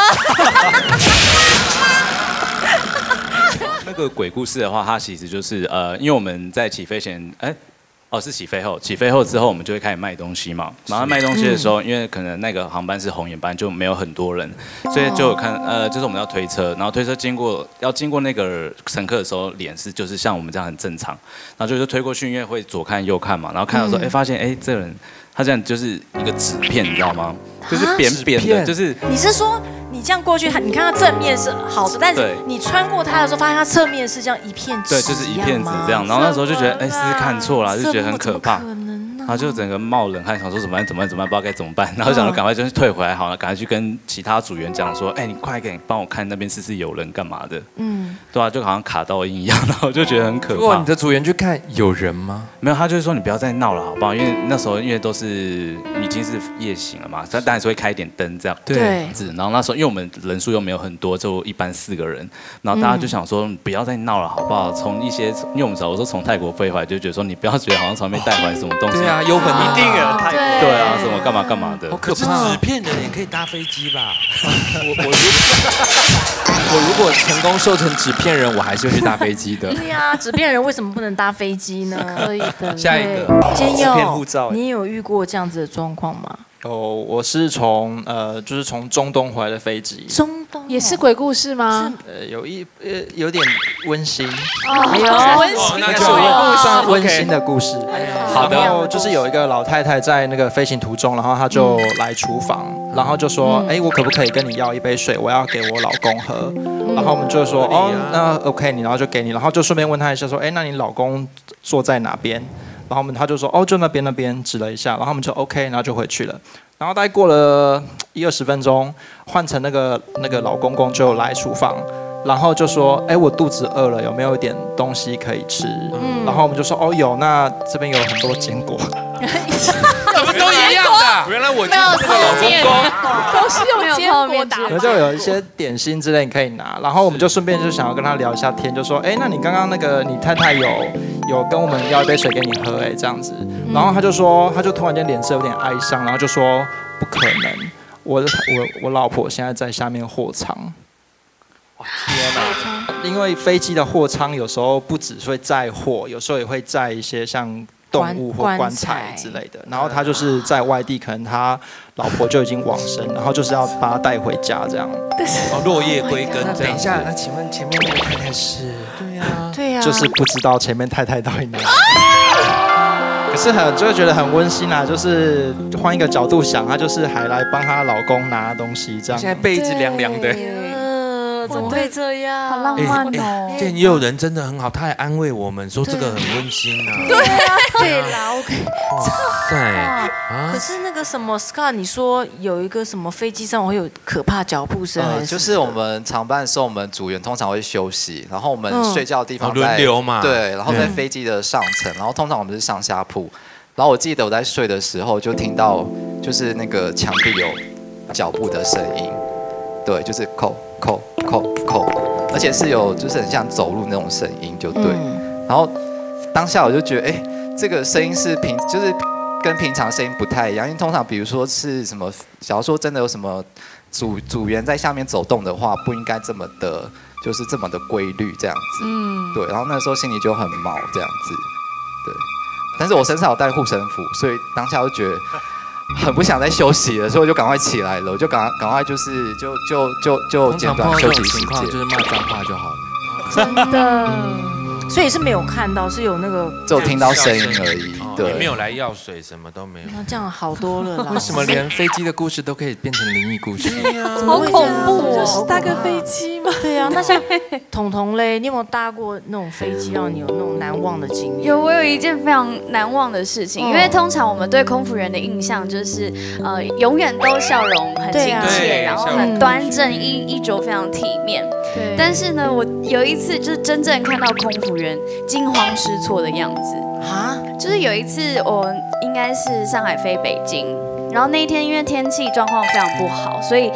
Speaker 6: 那个鬼故事的话，它其实就是呃，因为我们在起飞前，哎。哦，是起飞后，起飞后之后，我们就会开始卖东西嘛。然后卖东西的时候，因为可能那个航班是红眼班，就没有很多人，所以就有看呃，就是我们要推车，然后推车经过要经过那个乘客的时候，脸是就是像我们这样很正常，然后就就推过去，因为会左看右看嘛，然后看到说，哎、嗯，发现哎，这个人他这样就是一个纸片，你知道吗？就是扁扁的，就是
Speaker 2: 你是说你这样过去，你看它正面是好的，但是你穿过它的时候，发现它侧面是这样一片纸，
Speaker 6: 对，就是一片纸这样。然后那时候就觉得，哎，是不是看错了，就觉得很可怕。然后就整个冒冷汗，想说怎么办？怎么办？怎么办？不知道该怎么办。然后想说赶快就是退回来好了，赶快去跟其他组员讲说，哎，你快点帮我看那边是不是有人干嘛的？嗯，对啊，就好像卡到音一样，然后就觉得很可怕。
Speaker 3: 如果你的组员去看，有人吗？
Speaker 6: 没有，他就是说你不要再闹了，好不好？因为那时候因为都是已经是夜醒了嘛，但当然是会开一点灯这样。
Speaker 3: 对。
Speaker 6: 然后那时候因为我们人数又没有很多，就一般四个人，然后大家就想说不要再闹了，好不好？从一些因为我们早我说从泰国飞回来，就觉得说你不要觉得好像从那边带回来什么东西。
Speaker 3: 对啊，幽魂
Speaker 6: 一定。对啊，什么干嘛干嘛的。
Speaker 1: 可是纸片人也可以搭飞机吧？
Speaker 3: 我我如我如果成功瘦成纸片人，我还是会去搭飞机的。
Speaker 2: 对呀，纸片人为什么不能搭飞机呢？
Speaker 12: 可以的。
Speaker 3: 下一个，
Speaker 2: 今天有你有遇过这样子的状况吗？
Speaker 7: 哦，我是从呃，就是从中东回来的飞机。
Speaker 2: 中东
Speaker 12: 也是鬼故事吗？
Speaker 7: 呃，有一呃有点温馨。
Speaker 12: 哦，有温馨，
Speaker 7: 那就算温馨的故事。好的。然后就是有一个老太太在那个飞行途中，然后她就来厨房，然后就说：“哎，我可不可以跟你要一杯水？我要给我老公喝。”然后我们就说：“哦，那 OK， 你然后就给你，然后就顺便问她一下说：‘哎，那你老公坐在哪边？’”然后我们他就说哦，就那边那边指了一下，然后我们就 OK， 然后就回去了。然后大概过了一二十分钟，换成那个那个老公公就来厨房，然后就说，哎，我肚子饿了，有没有一点东西可以吃？嗯、然后我们就说哦有，那这边有很多坚果。
Speaker 1: 怎么都一样的？原来我就是这个老公公，
Speaker 12: 都是用坚果打。
Speaker 7: 就有一些点心之类你可以拿，然后我们就顺便就想要跟他聊一下天，就说，哎，那你刚刚那个你太太有有跟我们要一杯水给你喝，哎，这样子。然后他就说，他就突然间脸色有点哀伤，然后就说不可能，我的我我老婆现在在下面货舱。天哪！因为飞机的货舱有时候不只会载货，有时候也会载一些像动物或棺材之类的。然后他就是在外地，可能他老婆就已经往生，然后就是要把他带回家这样。
Speaker 1: 哦，落叶归根这样。
Speaker 3: 等一下，那请问前面那个太太是？
Speaker 1: 对呀，
Speaker 2: 对呀，
Speaker 7: 就是不知道前面太太到底哪里。可是很就会觉得很温馨啊，就是换一个角度想，她就是还来帮她老公拿东西这样。
Speaker 3: 现在背一直凉凉的。
Speaker 2: 怎么会这样？
Speaker 12: 好浪漫哦！
Speaker 1: 这也有人真的很好，他还安慰我们说这个很温馨啊。
Speaker 2: 对啊，对啦 ，OK。
Speaker 1: 哇塞！啊！
Speaker 2: 可是那个什么 Scott， 你说有一个什么飞机上会有可怕脚步声？
Speaker 11: 呃，就是我们长班的时候，我们组员通常会休息，然后我们睡觉的地方在
Speaker 1: 轮流嘛。
Speaker 11: 对，然后在飞机的上层，然后通常我们是上下铺。然后我记得我在睡的时候，就听到就是那个墙壁有脚步的声音，对，就是扣扣扣扣，而且是有就是很像走路那种声音，就对。嗯、然后当下我就觉得，哎，这个声音是平，就是跟平常声音不太一样，因为通常比如说是什么，假如说真的有什么组组员在下面走动的话，不应该这么的，就是这么的规律这样子。嗯，对。然后那时候心里就很毛这样子，对。但是我身上有带护身符，所以当下就觉得很不想再休息了，所以我就赶快起来了，我就赶赶快就是就就就就简短休息时间，
Speaker 3: 就是骂脏话就好了。
Speaker 2: 真的，所以是没有看到，是有那个
Speaker 11: 只有听到声音而已，对，
Speaker 1: 也没有来要水，什么都没有。
Speaker 2: 那这样好多了啦。
Speaker 3: 为什么连飞机的故事都可以变成灵异故事？
Speaker 2: 对呀，
Speaker 12: 好恐怖哦！搭个飞机吗？
Speaker 2: 对啊，那像彤彤嘞，你有没有搭过那种飞机，让你有那种难忘的经验？
Speaker 14: 有，我有一件非常难忘的事情，因为通常我们对空服员的印象就是，呃，永远都笑容很亲切，然后很端正，衣衣着非常体面。对。但是呢，我有一次就是真正看到空服员惊慌失措的样子啊，就是有一次我应该是上海飞北京，然后那一天因为天气状况非常不好，所以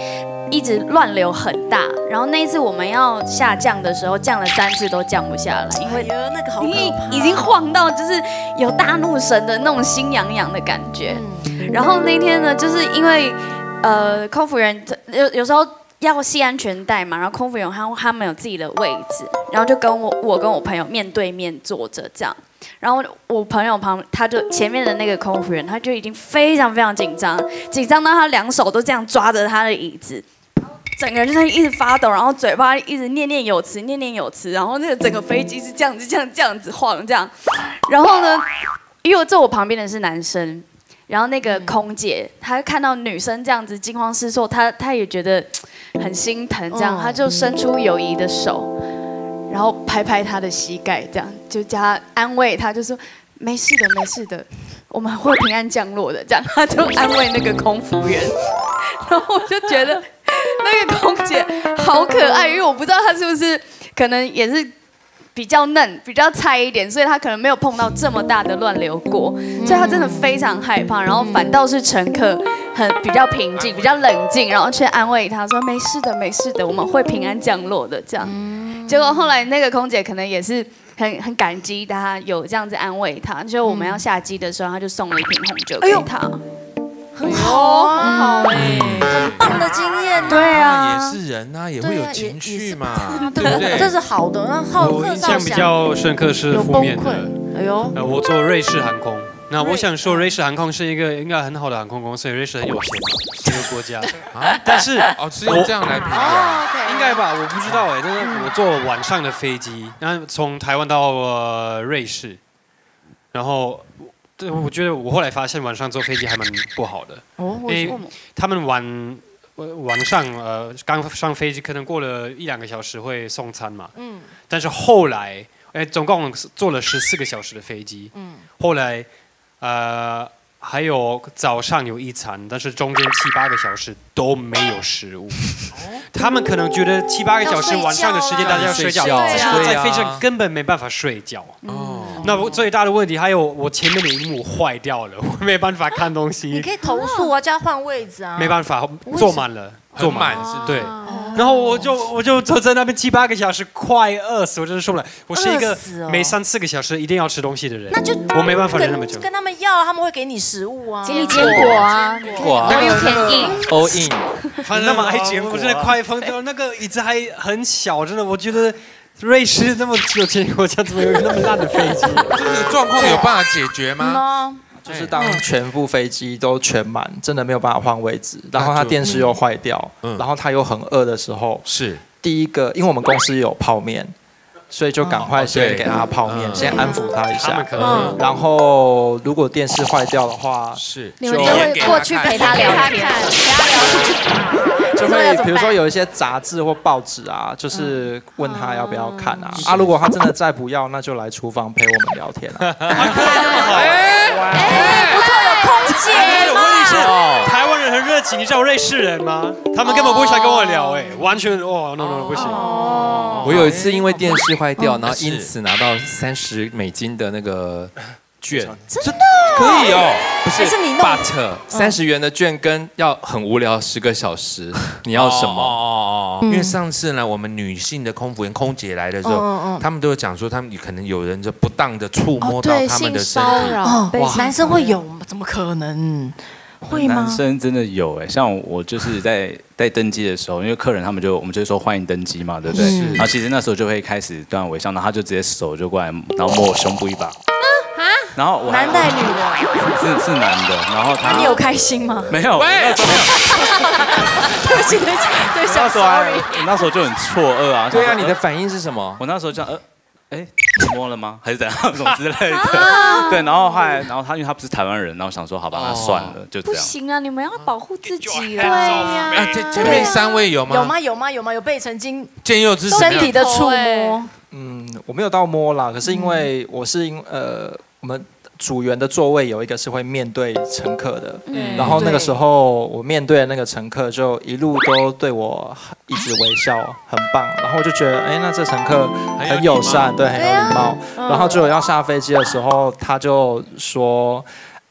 Speaker 14: 一直乱流很大，然后那一次我们要下降的时候，降了三次都降不下来，因为
Speaker 2: 那个好可怕，
Speaker 14: 已经晃到就是有大怒神的那种心痒痒的感觉。然后那天呢，就是因为呃空服员有有时候要系安全带嘛，然后空服员他他们有自己的位置，然后就跟我我跟我朋友面对面坐着这样。然后我朋友旁，他就前面的那个空服员，他就已经非常非常紧张，紧张到他两手都这样抓着他的椅子，整个人就在一直发抖，然后嘴巴一直念念有词，念念有词，然后那个整个飞机是这样子、这样、这样子晃这样。然后呢，因为坐我旁边的是男生，然后那个空姐她看到女生这样子惊慌失措，她她也觉得很心疼，这样，她就伸出友谊的手。然后拍拍他的膝盖，这样就叫他安慰他，就说没事的，没事的，我们会平安降落的。这样他就安慰那个空服员，然后我就觉得那个空姐好可爱，因为我不知道她是不是可能也是比较嫩、比较菜一点，所以她可能没有碰到这么大的乱流过，所以她真的非常害怕。然后反倒是乘客很比较平静、比较冷静，然后却安慰她说没事的，没事的，我们会平安降落的。这样。结果后来那个空姐可能也是很很感激他有这样子安慰他，就我们要下机的时候，他就送了一瓶红酒给他，
Speaker 2: 很好啊，很好哎，很棒的经验。
Speaker 14: 对啊，
Speaker 1: 也是人呐，也会有情绪嘛，对不对？
Speaker 2: 这是好的。那好，
Speaker 10: 我印象比较深刻是负面的。
Speaker 2: 哎呦，
Speaker 10: 呃，我做瑞士航空。那我想说，瑞士航空是一个应该很好的航空公司，瑞士很有钱嘛，这个国家。啊，但是
Speaker 1: 哦，是用这样来评价，
Speaker 10: 应该吧？我不知道哎，但是我坐晚上的飞机，然后从台湾到呃瑞士，然后对，我觉得我后来发现晚上坐飞机还蛮不好的。
Speaker 2: 哦，为什么？
Speaker 10: 他们晚晚上呃刚上飞机，可能过了一两个小时会送餐嘛。嗯。但是后来，哎，总共坐了十四个小时的飞机。嗯。后来。呃，还有早上有一餐，但是中间七八个小时都没有食物。他们可能觉得七八个小时晚上的时间大家要睡觉，但是在飞机上根本没办法睡觉。哦，那我最大的问题还有我前面的荧幕坏掉了，我没办法看东西。
Speaker 2: 你可以投诉啊，叫他换位置啊。
Speaker 10: 没办法，坐满了，坐满是对。然后我就我就坐在那边七八个小时，快饿死，我真的受不了。我是一个每三四个小时一定要吃东西的人，
Speaker 2: 那就
Speaker 10: 我没办法忍那么久。
Speaker 2: 跟他们要，他们会给你食物啊，
Speaker 14: 给你坚果啊，
Speaker 3: 果啊
Speaker 14: ，all you can eat，all
Speaker 3: in。
Speaker 10: 反正那么爱坚果，我真的快疯掉。那个椅子还很小，真的，我觉得瑞士那么有钱国家，怎么有那么烂的飞机？
Speaker 1: 这个状况有办法解决吗？
Speaker 7: 就是当全部飞机都全满，真的没有办法换位置，然后它电视又坏掉，然后它又很饿的时候，
Speaker 1: 是
Speaker 7: 第一个，因为我们公司有泡面，所以就赶快先给他泡面，先安抚他一下。然后如果电视坏掉的话，
Speaker 1: 是
Speaker 14: 你们就会过去陪他聊天，陪他聊天，
Speaker 7: 就会比如说有一些杂志或报纸啊，就是问他要不要看啊。啊，如果他真的再不要，那就来厨房陪我们聊天啊。
Speaker 2: 哎，不错，有空姐
Speaker 10: 吗？问题是台湾人很热情，你知道瑞士人吗？他们根本不会想跟我聊，哎，完全哦 ，no no 不行。
Speaker 3: 我有一次因为电视坏掉，然后因此拿到三十美金的那个券，
Speaker 2: 真的
Speaker 3: 可以哦，不是，
Speaker 2: 是你弄
Speaker 3: ，but 三十元的券跟要很无聊十个小时，你要什么？
Speaker 1: 哦哦哦，因为上次呢，我们女性的空服员空姐来的时候，他们都有讲说，他们可能有人就不当的触摸到他们的身体。
Speaker 2: 哦，男生会有吗？怎么可能？会吗？
Speaker 6: 男生真的有哎，像我就是在在登机的时候，因为客人他们就我们就说欢迎登机嘛，对不对？然后其实那时候就会开始对我微笑，然后他就直接手就过来，然后摸我胸部一把。然后我
Speaker 2: 男的女的？
Speaker 6: 是是男的，然后他
Speaker 2: 你有开心吗？
Speaker 6: 没有，
Speaker 2: 对不起对不起对不起 ，sorry。
Speaker 6: 我那时候就很错愕啊。
Speaker 3: 对啊，你的反应是什么？
Speaker 6: 我那时候这样呃。哎，你摸了吗？还是怎样？什么之类的？对，然后后来，然后他因为他不是台湾人，然后想说好吧，那算了，就这样。
Speaker 14: 不行啊，你们要保护自己。对
Speaker 2: 呀。
Speaker 1: 这前面三位有吗？
Speaker 2: 有吗？有吗？有吗？有被曾经
Speaker 1: 建佑之
Speaker 2: 身体的触摸？
Speaker 7: 嗯，我没有到摸啦，可是因为我是因呃我们。组员的座位有一个是会面对乘客的，嗯、然后那个时候我面对的那个乘客就一路都对我一直微笑，很棒。然后我就觉得，哎，那这乘客很友善，对，很有礼貌。然后就要下飞机的时候，他就说。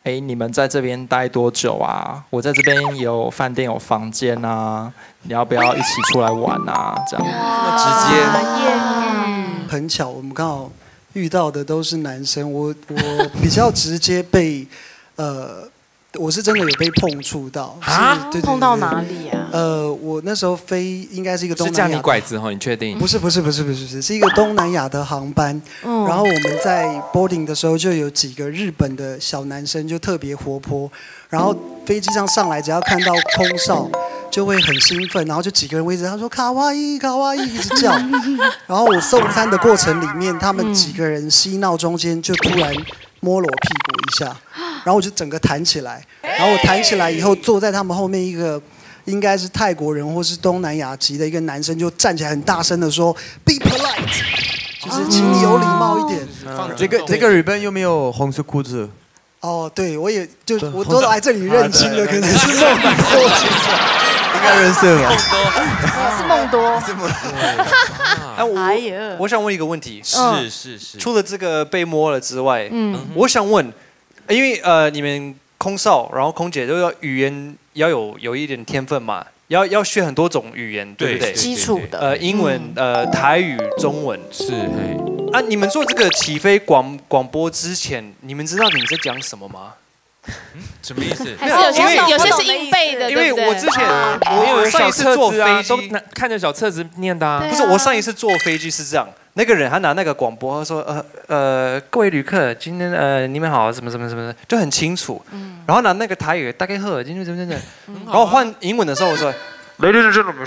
Speaker 7: 哎，你们在这边待多久啊？我在这边有饭店有房间啊，你要不要一起出来玩啊？这样，
Speaker 8: 直
Speaker 2: 接。
Speaker 8: 很巧，我们刚好遇到的都是男生，我我比较直接被，呃，我是真的有被碰触到
Speaker 2: 啊，碰到哪里啊？
Speaker 8: 呃，我那时候飞应该是一个东南
Speaker 3: 亚，是
Speaker 8: 是
Speaker 3: 叫你拐子哈？你确定？
Speaker 8: 不是不是不是不是不是，是一个东南亚的航班。嗯、然后我们在 boarding 的时候，就有几个日本的小男生就特别活泼，然后飞机上上来，只要看到空少。就会很兴奋，然后就几个人围着他说卡哇伊卡哇伊一直叫，然后我送餐的过程里面，他们几个人嬉闹中间就突然摸了我屁股一下，然后我就整个弹起来，然后我弹起来以后坐在他们后面一个应该是泰国人或是东南亚籍的一个男生就站起来很大声的说 Be polite， 就是请你有礼貌一点。
Speaker 5: 嗯、这个这个日本有没有红色裤子？
Speaker 8: 哦，对，我也就我都来这里认清了，可能是梦多，
Speaker 5: 应该认识吧？
Speaker 2: 是梦多，是梦
Speaker 9: 多。哎，我我想问一个问题，
Speaker 1: 是是是，
Speaker 9: 除了这个被摸了之外，嗯，我想问，因为呃，你们空少，然后空姐都要语言要有有一点天分嘛，要要学很多种语言，对不对？
Speaker 2: 基础的，
Speaker 9: 呃，英文、呃，台语、中文，
Speaker 1: 是嘿。
Speaker 9: 啊，你们做这个起飞广广播之前，你们知道你们在讲什么吗？
Speaker 1: 嗯，什么意思？
Speaker 12: 还是有些有些是硬背的，
Speaker 9: 因为我之前
Speaker 3: 我
Speaker 9: 我上一次坐飞机
Speaker 3: 都看着小册子念的啊。
Speaker 9: 不是，我上一次坐飞机是这样，那个人他拿那个广播，他说呃呃各位旅客，今天呃你们好，什么什么什么的，就很清楚。然后拿那个台语大概好，今天怎么怎么，然后换英文的时候我说。Ladies and gentlemen，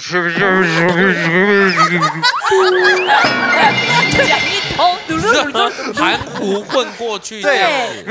Speaker 2: 讲一通，
Speaker 1: 含糊混过去。
Speaker 9: 对，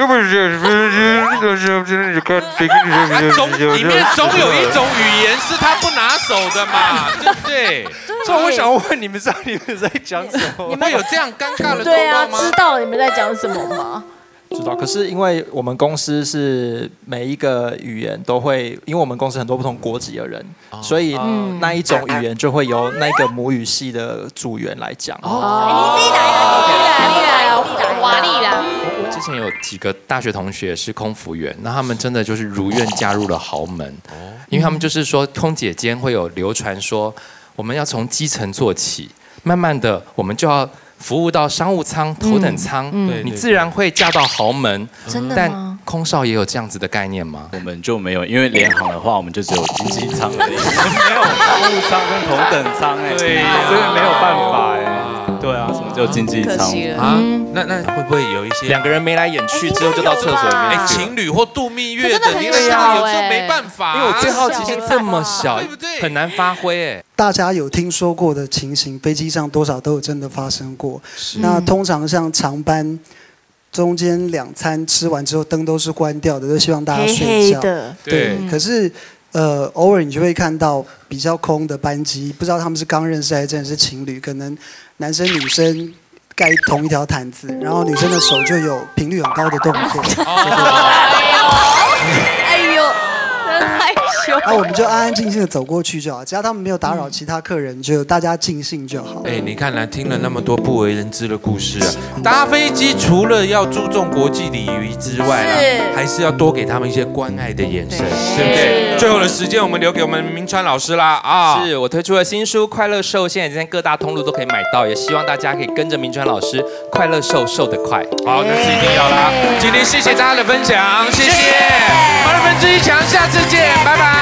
Speaker 1: 总里面总有一种语言是他不拿手的嘛，对不对？
Speaker 9: 所以我想问你们，知道你们在讲什么？
Speaker 1: 你们有这样尴尬的
Speaker 2: 对啊，知道你们在讲什么吗？
Speaker 7: 知道，可是因为我们公司是每一个语言都会，因为我们公司很多不同国籍的人，哦、所以、嗯、那一种语言就会由那个母语系的组员来讲。
Speaker 2: 哦，你来了，你来了，你来了，
Speaker 12: 华丽啦！
Speaker 3: 我之前有几个大学同学是空服员，那他们真的就是如愿加入了豪门，哦、因为他们就是说空姐间会有流传说，我们要从基层做起，慢慢的我们就要。服务到商务舱、头等舱，嗯嗯、你自然会嫁到豪门。
Speaker 2: 真的
Speaker 3: 但空少也有这样子的概念吗？
Speaker 6: 我们就没有，因为联航的话，我们就只有经济舱而已，没有商务舱跟头等舱哎，
Speaker 9: 对、啊，
Speaker 6: 所以没有办法哎。
Speaker 9: 对啊，
Speaker 6: 什么叫经济舱
Speaker 1: 啊？那那会不会有一些
Speaker 3: 两个人眉来眼去之后就到厕所里面？
Speaker 1: 哎，情侣或度蜜月
Speaker 2: 的，
Speaker 1: 你那样有时候没办法，
Speaker 3: 因为我最好奇心这么小，对不对？很难发挥哎。
Speaker 8: 大家有听说过的情形，飞机上多少都有真的发生过。那通常像长班，中间两餐吃完之后灯都是关掉的，都希望大家睡觉。
Speaker 2: 黑黑的，
Speaker 8: 对。可是，呃，偶尔你就会看到比较空的班机，不知道他们是刚认识还是真的是情侣，可能男生女生盖同一条毯子，然后女生的手就有频率很高的动作。
Speaker 2: 哎呦，真害羞。
Speaker 8: 那我们就安安静静的走过去就好，只要他们没有打扰其他客人，就大家尽兴就好。
Speaker 1: 哎，你看来听了那么多不为人知的故事啊，搭飞机除了要注重国际礼仪之外啊，还是要多给他们一些关爱的眼神，对不对？最后的时间我们留给我们明川老师啦啊！
Speaker 3: 是我推出了新书《快乐瘦》，现在已经在各大通路都可以买到，也希望大家可以跟着明川老师快乐瘦，瘦得快。
Speaker 1: 好，那是一定要啦！今天谢谢大家的分享，谢谢。好了，分之一强，下次见，拜拜。